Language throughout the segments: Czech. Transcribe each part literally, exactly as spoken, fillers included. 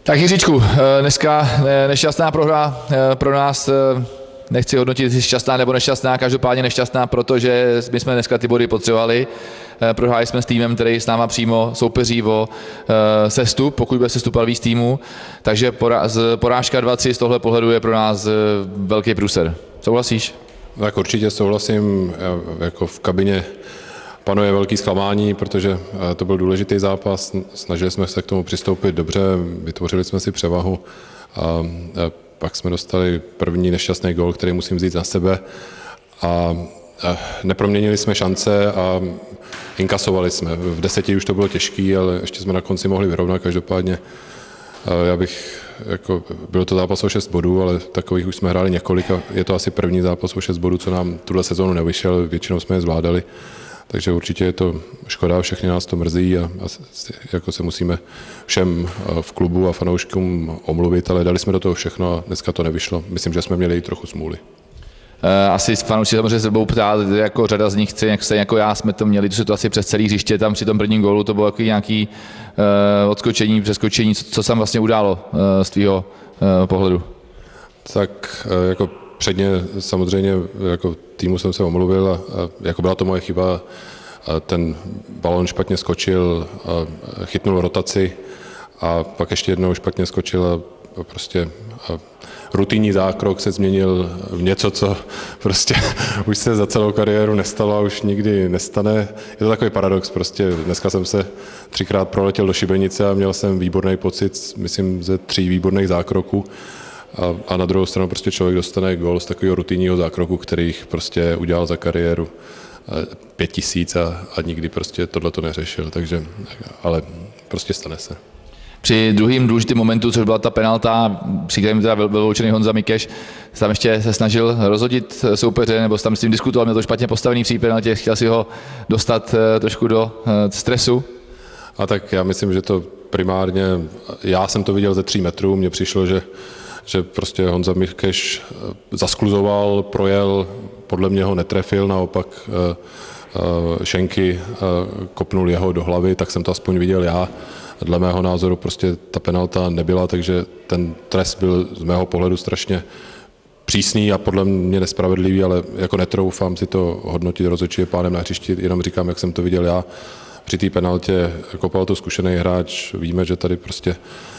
Tak Jiříčku, dneska nešťastná prohra pro nás, nechci hodnotit, jestli šťastná nebo nešťastná, každopádně nešťastná, protože my jsme dneska ty body potřebovali. Prohráli jsme s týmem, který s náma přímo soupeří o sestup, pokud bude sestupovat víc týmů, takže porážka dva tři z tohle pohledu je pro nás velký průser. Souhlasíš? Tak určitě souhlasím, jako v kabině panuje velký zklamání, protože to byl důležitý zápas, snažili jsme se k tomu přistoupit dobře, vytvořili jsme si převahu a pak jsme dostali první nešťastný gól, který musím vzít na sebe a neproměnili jsme šance a inkasovali jsme. V deseti už to bylo těžký, ale ještě jsme na konci mohli vyrovnat, každopádně já bych, jako, byl to zápas o šest bodů, ale takových už jsme hráli několik a je to asi první zápas o šest bodů, co nám tuhle sezónu nevyšel, většinou jsme je zvládali. Takže určitě je to škoda, všechny nás to mrzí a, a jako se musíme všem v klubu a fanouškům omluvit, ale dali jsme do toho všechno a dneska to nevyšlo. Myslím, že jsme měli i trochu smůly. Asi fanoušci samozřejmě se budou ptát, jako řada z nich chce, jak se jako já, jsme to měli tu situaci přes celý hřiště, tam při tom prvním gólu to bylo jako nějaký uh, odskočení, přeskočení, co, co se vlastně událo uh, z tvýho uh, pohledu? Tak uh, jako předně samozřejmě jako týmu jsem se omluvil a, a jako byla to moje chyba, a ten balón špatně skočil, a chytnul rotaci a pak ještě jednou špatně skočil a, a prostě a rutinní zákrok se změnil v něco, co prostě už se za celou kariéru nestalo a už nikdy nestane. Je to takový paradox, prostě dneska jsem se třikrát proletěl do šibenice a měl jsem výborný pocit, myslím, ze tří výborných zákroků. A, a na druhou stranu prostě člověk dostane gól z takového rutinního zákroku, který prostě udělal za kariéru pět tisíc a, a nikdy prostě tohle to neřešil, takže, ale prostě stane se. Při druhým důležitým momentu, což byla ta penalta, při kterém teda byl vyloučený Honza Mikeš, tam ještě se snažil rozhodit soupeře, nebo tam s tím diskutoval, měl to špatně postavený při penaltě, chtěl si ho dostat trošku do stresu. A tak já myslím, že to primárně, já jsem to viděl ze tří metrů, mně přišlo, že že prostě Honza Mikeš zaskluzoval, projel, podle mě ho netrefil, naopak Šenky kopnul jeho do hlavy, tak jsem to aspoň viděl já. Dle mého názoru prostě ta penalta nebyla, takže ten trest byl z mého pohledu strašně přísný a podle mě nespravedlivý, ale jako netroufám si to hodnotit, rozhodčí je pánem na hřišti, jenom říkám, jak jsem to viděl já. Při té penaltě kopal to zkušený hráč, víme, že tady prostě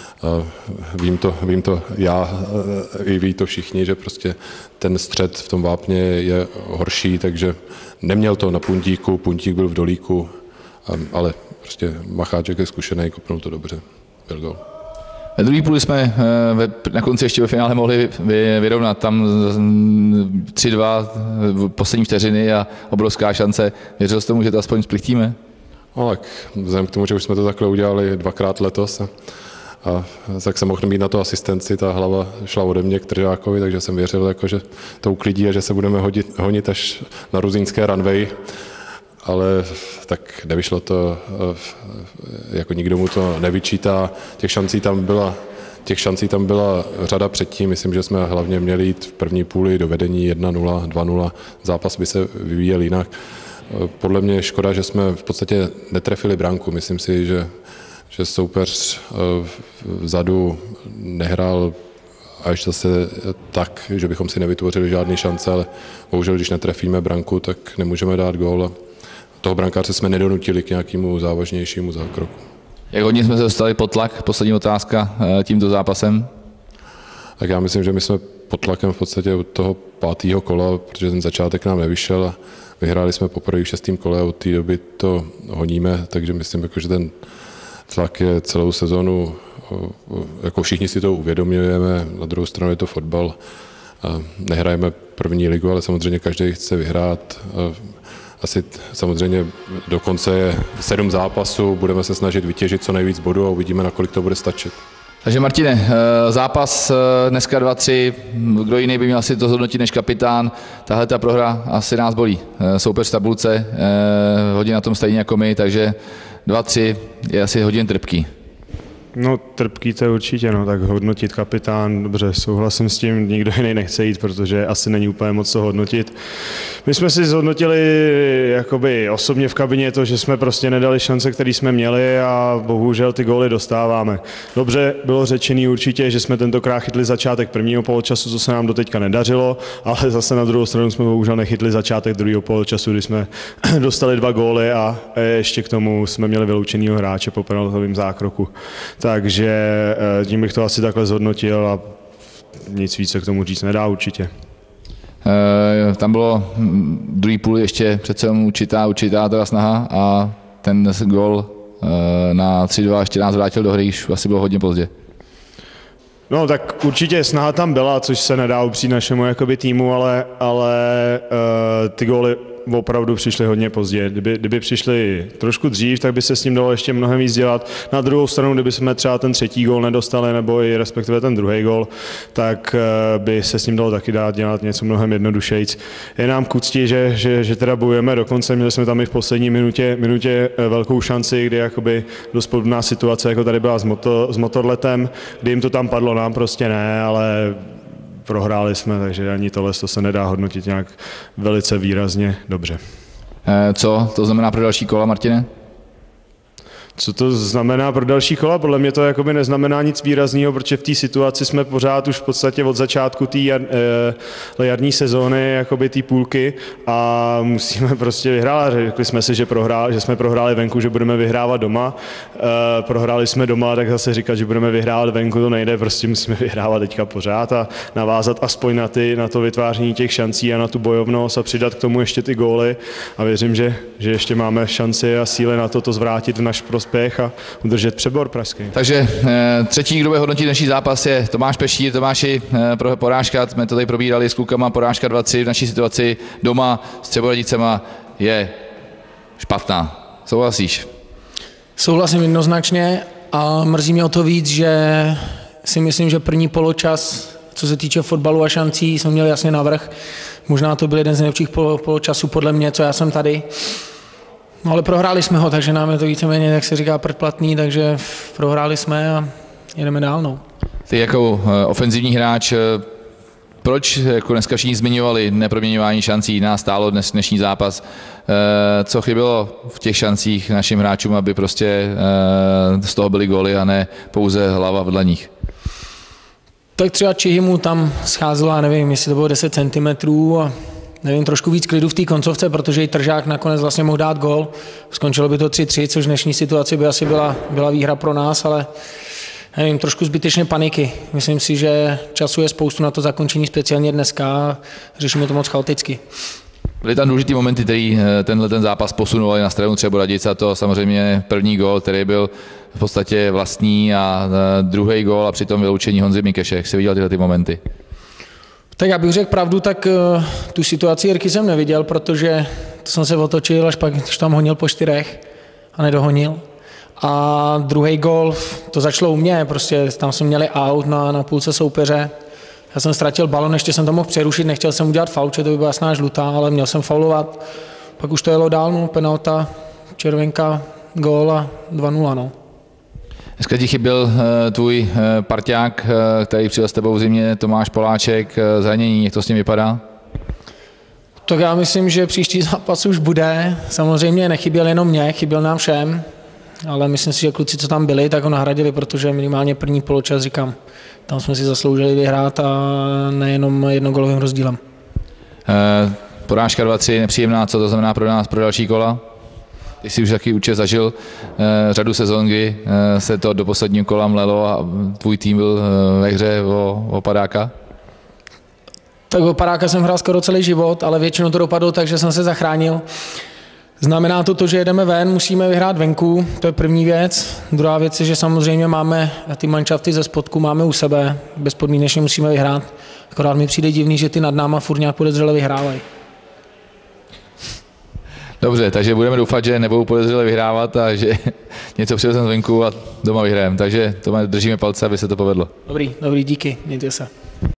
Vím to, vím to já, i ví to všichni, že prostě ten střed v tom vápně je horší, takže neměl to na puntíku, puntík byl v dolíku, ale prostě Macháček je zkušený, kopnul to dobře, byl gól. Ve druhé půli jsme na konci ještě ve finále mohli vyrovnat, tam tři dva poslední vteřiny a obrovská šance. Věřil jsi tomu, že to aspoň splichtíme? No tak vzhledem k tomu, že už jsme to takhle udělali dvakrát letos, a A tak jsem mohl mít na to asistenci, ta hlava šla ode mě k Tržákovi, takže jsem věřil, jako, že to uklidí a že se budeme hodit, honit až na ruzínské runway. Ale tak nevyšlo to, jako nikdo mu to nevyčítá. Těch šancí tam byla, těch šancí tam byla řada předtím, myslím, že jsme hlavně měli jít v první půli do vedení jedna nula, dva nula, zápas by se vyvíjel jinak. Podle mě je škoda, že jsme v podstatě netrefili branku, myslím si, že že soupeř vzadu nehrál až zase tak, že bychom si nevytvořili žádné šance, ale bohužel, když netrefíme branku, tak nemůžeme dát gól. Toho brankáře jsme nedonutili k nějakému závažnějšímu zákroku. Jak hodně jsme se dostali pod tlak? Poslední otázka tímto zápasem. Tak já myslím, že my jsme pod tlakem v podstatě od toho pátého kola, protože ten začátek nám nevyšel a vyhráli jsme poprvé v šestém kole a od té doby to honíme, takže myslím, jako, že ten tlak je celou sezonu, jako všichni si to uvědomujeme, na druhou stranu je to fotbal, nehrajeme první ligu, ale samozřejmě každý chce vyhrát. Asi samozřejmě do konce je sedm zápasů, budeme se snažit vytěžit co nejvíc bodů a uvidíme, nakolik to bude stačit. Takže Martine, zápas dneska dva tři, kdo jiný by měl asi to zhodnotit než kapitán, tahle ta prohra asi nás bolí. Soupeř v tabulce, hodně na tom stejně jako my, takže dva tři je asi hodně trpký. No trpký to určitě, no, tak hodnotit kapitán, dobře, souhlasím s tím, nikdo jiný nechce jít, protože asi není úplně moc co hodnotit. My jsme si zhodnotili jakoby osobně v kabině to, že jsme prostě nedali šance, které jsme měli a bohužel ty góly dostáváme. Dobře bylo řečený určitě, že jsme tentokrát chytli začátek prvního poločasu, co se nám doteďka nedařilo, ale zase na druhou stranu jsme bohužel nechytli začátek druhého poločasu, kdy jsme dostali dva góly a ještě k tomu jsme měli vyloučenýho hráče po penaltovém zákroku. Takže tím bych to asi takhle zhodnotil a nic víc se k tomu říct nedá určitě. E, tam bylo druhý půl ještě přece určitá, určitá teda snaha a ten gól e, na tři dva ještě nás vrátil do hry, už asi bylo hodně pozdě. No tak určitě snaha tam byla, což se nedá upřít našemu jakoby týmu, ale, ale uh, ty góly opravdu přišly hodně pozdě. Kdyby, kdyby přišli trošku dřív, tak by se s ním dalo ještě mnohem víc dělat. Na druhou stranu, kdyby jsme třeba ten třetí gól nedostali, nebo i respektive ten druhý gól, tak uh, by se s ním dalo taky dát dělat něco mnohem jednodušejc. Je nám k úcti, že, že, že teda bojujeme dokonce, měli jsme tam i v poslední minutě, minutě velkou šanci, kdy jakoby dost podobná situace, jako tady byla s, moto, s motorletem, kdy jim to tam padlo, nám prostě ne, ale prohráli jsme, takže ani tohle to se nedá hodnotit nějak velice výrazně dobře. Co to znamená pro další kola, Martine? Co to znamená pro další kola? Podle mě to jakoby neznamená nic výrazného, protože v té situaci jsme pořád už v podstatě od začátku té jar, eh, jarní sezóny, jakoby té půlky a musíme prostě vyhrát. Řekli jsme si, že, prohrál, že jsme prohráli venku, že budeme vyhrávat doma. Eh, prohráli jsme doma, tak zase říkat, že budeme vyhrávat venku, to nejde, prostě musíme vyhrávat teďka pořád a navázat aspoň na, ty, na to vytváření těch šancí a na tu bojovnost a přidat k tomu ještě ty góly a věřím, že, že ještě máme šanci a síly na to, to zvrátit v náš prospěch a udržet přebor pražský. Takže třetí, kdo bude hodnotit dnešní zápas, je Tomáš Pešír. Tomáši, porážka, jsme to tady probírali s klukama, porážka dva tři v naší situaci doma s Třeboradicema je špatná. Souhlasíš? Souhlasím jednoznačně a mrzí mě o to víc, že si myslím, že první poločas, co se týče fotbalu a šancí, jsme měli jasně navrch. Možná to byl jeden z nejlepších poločasů podle mě, co já jsem tady. No ale prohráli jsme ho, takže nám je to víceméně, jak se říká, předplatný, takže prohráli jsme a jedeme dál. No. Ty jako ofenzivní hráč, proč jako dneska všichni zmiňovali neproměňování šancí, nás stálo dnes, dnešní zápas, co chybělo v těch šancích našim hráčům, aby prostě z toho byly góly a ne pouze hlava v dlaních? Tak třeba Čihimu tam scházelo, já nevím, jestli to bylo deset centimetrů a nevím, trošku víc klidu v té koncovce, protože i Tržák nakonec vlastně mohl dát gól. Skončilo by to tři tři, což v dnešní situaci by asi byla, byla výhra pro nás, ale nevím, trošku zbytečně paniky. Myslím si, že času je spoustu na to zakončení, speciálně dneska, řešíme to moc chaoticky. Byly tam důležitý momenty, který tenhle ten zápas posunovali na stranu Třeboradnic, a to samozřejmě první gól, který byl v podstatě vlastní, a druhý gól a přitom vyloučení Honzy Mikeše. Jak jsi viděl tyhle ty momenty? Tak já bych řekl pravdu, tak uh, tu situaci Jirky jsem neviděl, protože to jsem se otočil, až pak když tam honil po čtyřech a nedohonil. A druhý gól, to začalo u mě, prostě tam jsme měli out na, na půlce soupeře. Já jsem ztratil balon, ještě jsem to mohl přerušit, nechtěl jsem udělat faul, to by byla jasná žlutá, ale měl jsem faulovat. Pak už to jelo dál, no, penalta, červenka, gól a dva nula, no. Dneska ti chyběl tvůj parťák, který přijel s tebou v zimě, Tomáš Poláček, zranění, jak to s ním vypadá? Tak já myslím, že příští zápas už bude. Samozřejmě nechyběl jenom mě, chyběl nám všem, ale myslím si, že kluci, co tam byli, tak ho nahradili, protože minimálně první poločas, říkám, tam jsme si zasloužili vyhrát a nejenom jednogolovým rozdílem. Porážka dva tři, nepříjemná, co to znamená pro nás, pro další kola? Ty jsi už taky určitě zažil eh, řadu sezon, kdy eh, se to do posledního kola mlelo a tvůj tým byl eh, ve hře o, o padáka? Tak o padáka jsem hrál skoro celý život, ale většinou to dopadlo tak, že jsem se zachránil. Znamená to to, že jedeme ven, musíme vyhrát venku, to je první věc. Druhá věc je, že samozřejmě máme ty manšafty ze spodku, máme u sebe, bezpodmínečně musíme vyhrát. Akorát mi přijde divný, že ty nad náma furt nějak podezřele vyhrávají. Dobře, takže budeme doufat, že nebudou podezřele vyhrávat a že něco přivezeme zvenku a doma vyhrajeme. Takže to držíme palce, aby se to povedlo. Dobrý, dobrý, díky, mějte se.